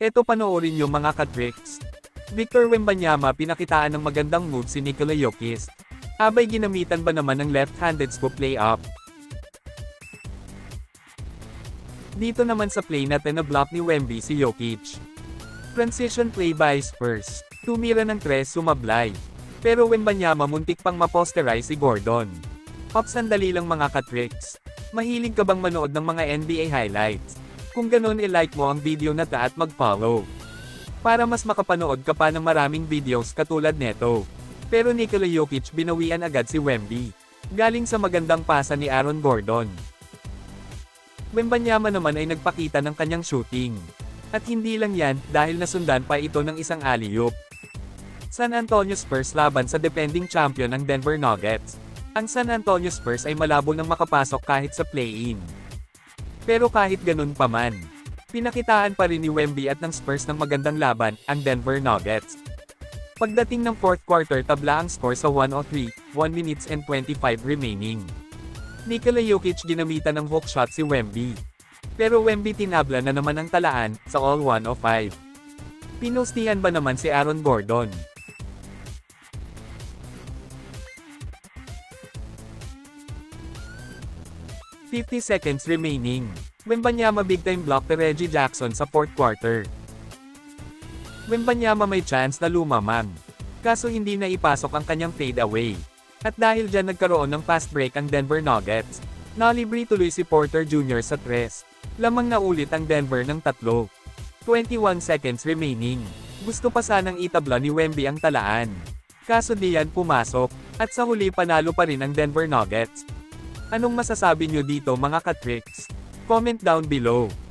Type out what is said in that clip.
Eto panoorin yung mga ka-tricks. Victor Wembanyama pinakitaan ng magandang move si Nikola Jokic. Abay ginamitan ba naman ng left-handed scoop layup? Dito naman sa play na block ni Wemby si Jokic. Transition play by Spurs. Tumira ng 3 sumablay. Pero Wembanyama muntik pang maposterize si Gordon. Pops sandali lang mga ka-tricks. Mahilig ka bang manood ng mga NBA highlights? Kung ganun i-like mo ang video na ta at mag-follow. Para mas makapanood ka pa ng maraming videos katulad neto. Pero Nikola Jokic binawian agad si Wemby. Galing sa magandang pasa ni Aaron Gordon. Wembanyama naman ay nagpakita ng kanyang shooting. At hindi lang yan, dahil nasundan pa ito ng isang alley-oop. San Antonio Spurs laban sa defending champion ng Denver Nuggets. Ang San Antonio Spurs ay malabo nang makapasok kahit sa play-in. Pero kahit ganun pa man, pinakitaan pa rin ni Wemby at ng Spurs ng magandang laban, ang Denver Nuggets. Pagdating ng 4th quarter tabla ang score sa 103, 1 minutes and 25 remaining. Nikola Jokic ginamitan ng hook shot si Wemby. Pero Wemby tinabla na naman ang talaan, sa all 105. Pinustihan ba naman si Aaron Gordon? "50 seconds remaining. Wembanyama big time block ni Reggie Jackson sa 4th quarter. Wembanyama may chance na lumamang. Kaso hindi na ipasok ang kanyang fade away. At dahil dyan nagkaroon ng fast break ang Denver Nuggets. Nalibre tuloy si Porter Jr. sa 3. Lamang na ulit ang Denver ng 3. 21 seconds remaining. Gusto pa sanang itabla ni Wemby ang talaan. Kaso di yan pumasok. At sa huli panalo pa rin ang Denver Nuggets. Anong masasabi nyo dito mga ka-tricks? Comment down below.